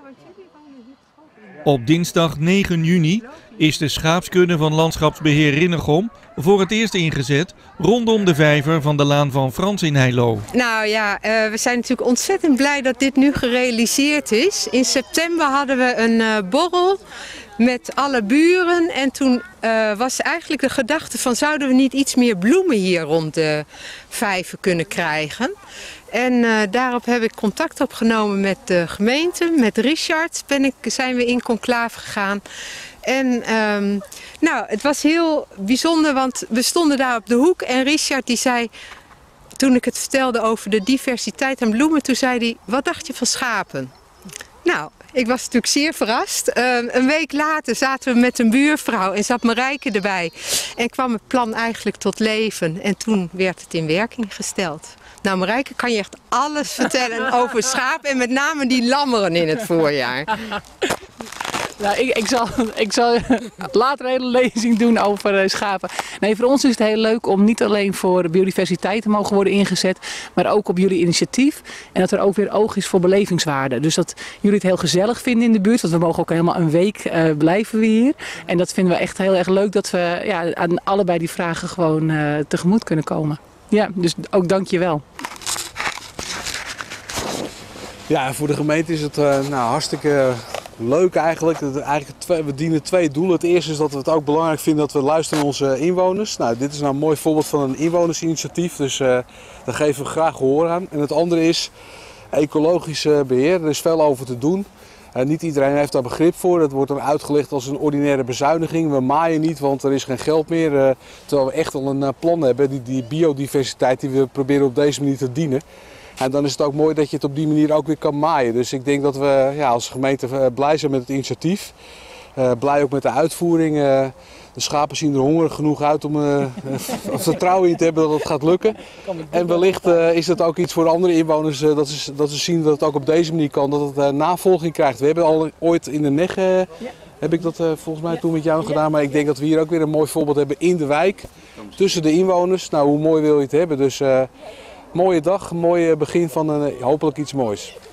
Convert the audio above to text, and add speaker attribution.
Speaker 1: Op dinsdag 9 juni is de schaapskudde van Landschapsbeheer Rinnegom voor het eerst ingezet rondom de vijver van de Laan van Frans in Heilo.
Speaker 2: Nou ja, we zijn natuurlijk ontzettend blij dat dit nu gerealiseerd is. In september hadden we een borrel met alle buren en toen was eigenlijk de gedachte van zouden we niet iets meer bloemen hier rond de vijver kunnen krijgen. En daarop heb ik contact opgenomen met de gemeente, met Richard zijn we in conclave gegaan. En nou, het was heel bijzonder, want we stonden daar op de hoek en Richard die zei, toen ik het vertelde over de diversiteit aan bloemen, toen zei hij, wat dacht je van schapen? Nou, ik was natuurlijk zeer verrast. Een week later zaten we met een buurvrouw en zat Marijke erbij. En kwam het plan eigenlijk tot leven en toen werd het in werking gesteld. Nou Marijke, kan je echt alles vertellen over schapen en met name die lammeren in het voorjaar.
Speaker 3: Nou, ik zal later een hele lezing doen over schapen. Nee, voor ons is het heel leuk om niet alleen voor biodiversiteit te mogen worden ingezet, maar ook op jullie initiatief. En dat er ook weer oog is voor belevingswaarde. Dus dat jullie het heel gezellig vinden in de buurt, want we mogen ook helemaal een week blijven we hier. En dat vinden we echt heel erg leuk dat we ja, aan allebei die vragen gewoon tegemoet kunnen komen. Ja, dus ook dank je wel.
Speaker 4: Ja, voor de gemeente is het hartstikke leuk eigenlijk. We dienen twee doelen. Het eerste is dat we het ook belangrijk vinden dat we luisteren naar onze inwoners. Nou, dit is nou een mooi voorbeeld van een inwonersinitiatief, dus daar geven we graag gehoor aan. En het andere is ecologisch beheer. Er is veel over te doen. Niet iedereen heeft daar begrip voor. Dat wordt dan uitgelegd als een ordinaire bezuiniging. We maaien niet, want er is geen geld meer. Terwijl we echt al een plan hebben, die biodiversiteit die we proberen op deze manier te dienen. En dan is het ook mooi dat je het op die manier ook weer kan maaien. Dus ik denk dat we als gemeente blij zijn met het initiatief. Blij ook met de uitvoering. De schapen zien er hongerig genoeg uit om vertrouwen in te hebben dat het gaat lukken. En wellicht is dat ook iets voor andere inwoners dat ze zien dat het ook op deze manier kan. Dat het navolging krijgt. We hebben al ooit in de Neg, heb ik dat volgens mij toen met jou gedaan. Maar ik denk dat we hier ook weer een mooi voorbeeld hebben in de wijk. Tussen de inwoners. Nou, hoe mooi wil je het hebben? Dus mooie dag, mooi begin van hopelijk iets moois.